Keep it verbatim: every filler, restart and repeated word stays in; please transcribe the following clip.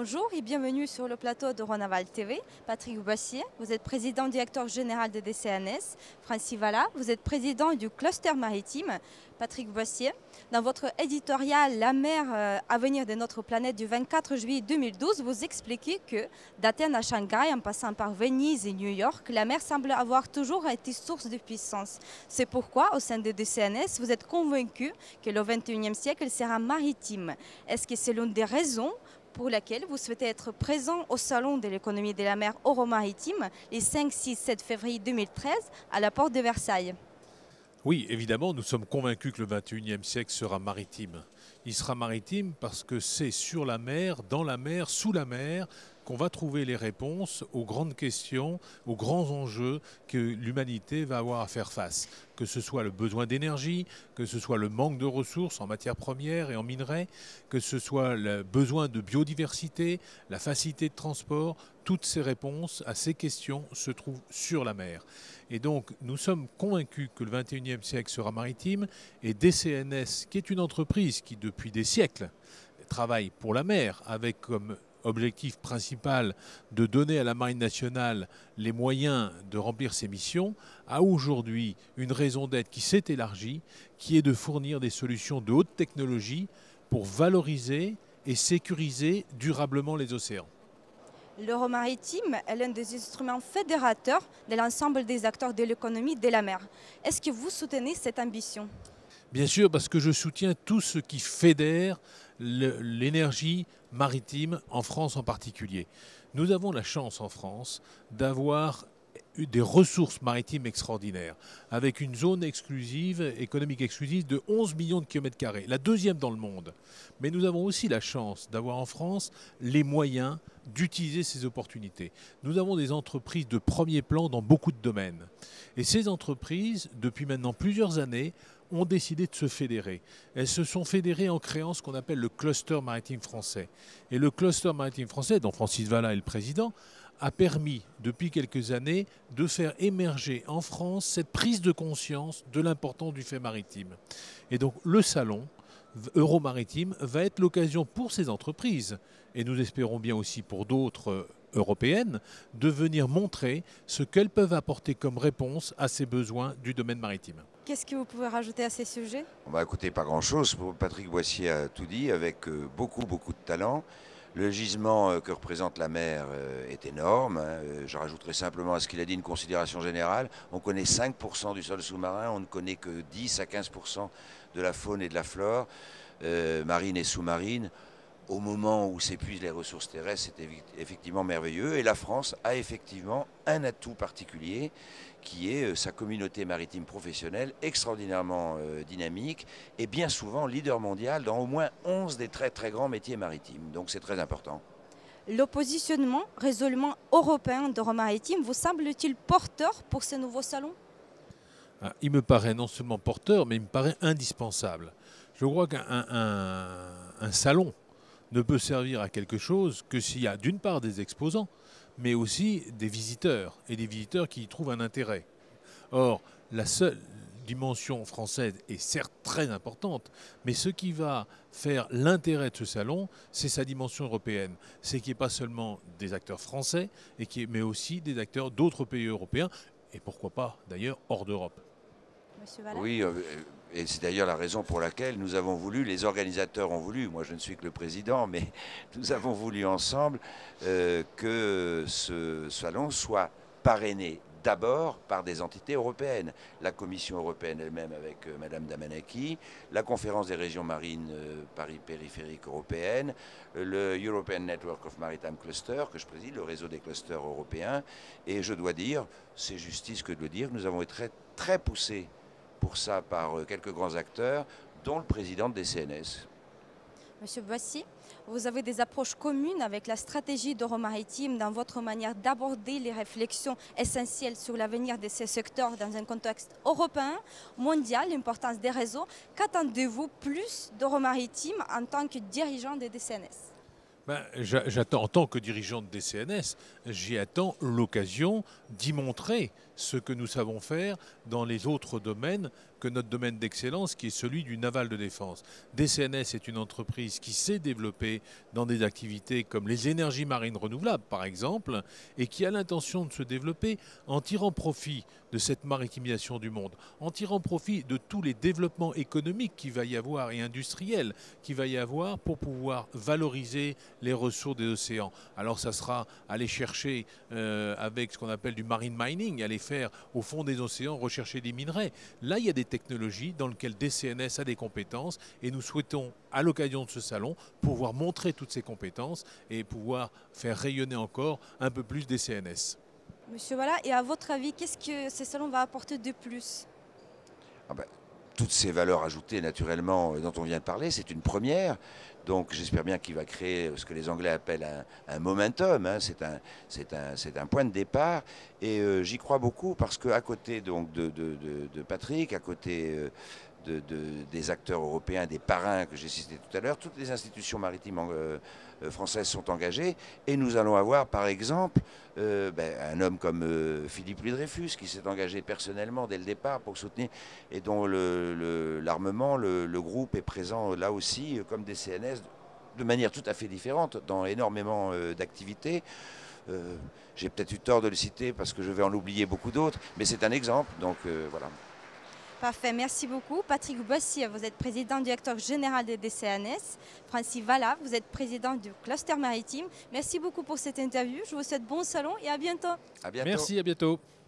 Bonjour et bienvenue sur le plateau de Rhône-Aval T V. Patrick Boissier, vous êtes président directeur général de D C N S. Francis Valla, vous êtes président du cluster maritime. Patrick Boissier, dans votre éditorial La mer, euh, avenir de notre planète du vingt-quatre juillet deux mille douze, vous expliquez que d'Athènes à Shanghai, en passant par Venise et New York, la mer semble avoir toujours été source de puissance. C'est pourquoi, au sein de D C N S, vous êtes convaincu que le vingt et unième siècle sera maritime. Est-ce que c'est l'une des raisons pour laquelle vous souhaitez être présent au Salon de l'économie de la mer Euro-Maritime les cinq, six, sept février deux mille treize à la porte de Versailles? Oui, évidemment, nous sommes convaincus que le vingt et unième siècle sera maritime. Il sera maritime parce que c'est sur la mer, dans la mer, sous la mer, qu'on va trouver les réponses aux grandes questions, aux grands enjeux que l'humanité va avoir à faire face. Que ce soit le besoin d'énergie, que ce soit le manque de ressources en matières premières et en minerais, que ce soit le besoin de biodiversité, la facilité de transport, toutes ces réponses à ces questions se trouvent sur la mer. Et donc nous sommes convaincus que le vingt et unième siècle sera maritime et D C N S, qui est une entreprise qui depuis des siècles travaille pour la mer avec comme objectif principal de donner à la Marine nationale les moyens de remplir ses missions, a aujourd'hui une raison d'être qui s'est élargie, qui est de fournir des solutions de haute technologie pour valoriser et sécuriser durablement les océans. L'euro maritime est l'un des instruments fédérateurs de l'ensemble des acteurs de l'économie de la mer. Est-ce que vous soutenez cette ambition? Bien sûr, parce que je soutiens tout ce qui fédère l'énergie maritime, en France en particulier. Nous avons la chance en France d'avoir des ressources maritimes extraordinaires, avec une zone exclusive, économique exclusive de onze millions de kilomètres carrés, la deuxième dans le monde. Mais nous avons aussi la chance d'avoir en France les moyens d'utiliser ces opportunités. Nous avons des entreprises de premier plan dans beaucoup de domaines. Et ces entreprises, depuis maintenant plusieurs années, ont décidé de se fédérer. Elles se sont fédérées en créant ce qu'on appelle le cluster maritime français. Et le cluster maritime français, dont Francis Valla est le président, a permis depuis quelques années de faire émerger en France cette prise de conscience de l'importance du fait maritime. Et donc le salon Euro-Maritime va être l'occasion pour ces entreprises, et nous espérons bien aussi pour d'autres européennes, de venir montrer ce qu'elles peuvent apporter comme réponse à ces besoins du domaine maritime. Qu'est-ce que vous pouvez rajouter à ces sujets? On va écouter pas grand-chose. Patrick Boissier a tout dit avec beaucoup, beaucoup de talent. Le gisement que représente la mer est énorme. Je rajouterai simplement à ce qu'il a dit une considération générale. On connaît cinq pour cent du sol sous-marin, on ne connaît que dix à quinze pour cent de la faune et de la flore, euh, marine et sous-marine. Au moment où s'épuisent les ressources terrestres, c'est effectivement merveilleux. Et la France a effectivement un atout particulier qui est sa communauté maritime professionnelle extraordinairement euh, dynamique et bien souvent leader mondial dans au moins onze des très très grands métiers maritimes. Donc c'est très important. Le positionnement résolument européen d'Euro-Maritime vous semble-t-il porteur pour ce nouveau salon? Il me paraît non seulement porteur, mais il me paraît indispensable. Je crois qu'un un, un salon ne peut servir à quelque chose que s'il y a d'une part des exposants, mais aussi des visiteurs, et des visiteurs qui y trouvent un intérêt. Or, la seule dimension française est certes très importante, mais ce qui va faire l'intérêt de ce salon, c'est sa dimension européenne. C'est qu'il n'y ait pas seulement des acteurs français, et qui, mais aussi des acteurs d'autres pays européens, et pourquoi pas d'ailleurs hors d'Europe. Oui, et c'est d'ailleurs la raison pour laquelle nous avons voulu, les organisateurs ont voulu, moi je ne suis que le président, mais nous avons voulu ensemble euh, que ce salon soit parrainé d'abord par des entités européennes. La Commission européenne elle-même avec euh, Madame Damanaki, la Conférence des régions marines euh, Paris périphérique européenne, euh, le European Network of Maritime Cluster que je préside, le réseau des clusters européens. Et je dois dire, c'est justice que de le dire, nous avons été très, très poussés pour ça par euh, quelques grands acteurs, dont le président de D C N S. Monsieur Boissier, vous avez des approches communes avec la stratégie d'Euro-Maritime dans votre manière d'aborder les réflexions essentielles sur l'avenir de ces secteurs dans un contexte européen, mondial, l'importance des réseaux. Qu'attendez-vous plus d'Euro-Maritime en tant que dirigeant de D C N S? Ben, j'attends, en tant que dirigeant de D C N S, j'y attends l'occasion d'y montrer ce que nous savons faire dans les autres domaines que notre domaine d'excellence qui est celui du naval de défense. D C N S est une entreprise qui s'est développée dans des activités comme les énergies marines renouvelables par exemple et qui a l'intention de se développer en tirant profit de cette maritimisation du monde, en tirant profit de tous les développements économiques qu'il va y avoir et industriels qu'il va y avoir pour pouvoir valoriser les ressources des océans. Alors ça sera aller chercher euh, avec ce qu'on appelle du marine mining, aller faire au fond des océans rechercher des minerais. Là il y a des technologies dans lesquelles D C N S a des compétences et nous souhaitons à l'occasion de ce salon pouvoir montrer toutes ces compétences et pouvoir faire rayonner encore un peu plus D C N S. Monsieur Valla, et à votre avis, qu'est-ce que ce salon va apporter de plus? Ah ben, toutes ces valeurs ajoutées naturellement dont on vient de parler, c'est une première. Donc j'espère bien qu'il va créer ce que les Anglais appellent un, un momentum, hein. c'est un, c'est un, c'est un point de départ. Et euh, j'y crois beaucoup parce qu'à côté donc, de, de, de, de Patrick, à côté euh, de, de, des acteurs européens, des parrains que j'ai cités tout à l'heure, toutes les institutions maritimes euh, françaises sont engagées. Et nous allons avoir par exemple euh, ben, un homme comme euh, Philippe Louis-Dreyfus qui s'est engagé personnellement dès le départ pour soutenir et dont l'armement, le, le, le, le groupe est présent là aussi comme des C N S de manière tout à fait différente dans énormément euh, d'activités. Euh, J'ai peut-être eu tort de le citer parce que je vais en oublier beaucoup d'autres, mais c'est un exemple, donc euh, voilà. Parfait, merci beaucoup. Patrick Boissier, vous êtes président directeur général de D C N S. Francis Valla, vous êtes président du cluster maritime. Merci beaucoup pour cette interview. Je vous souhaite bon salon et à bientôt. À bientôt. Merci, à bientôt.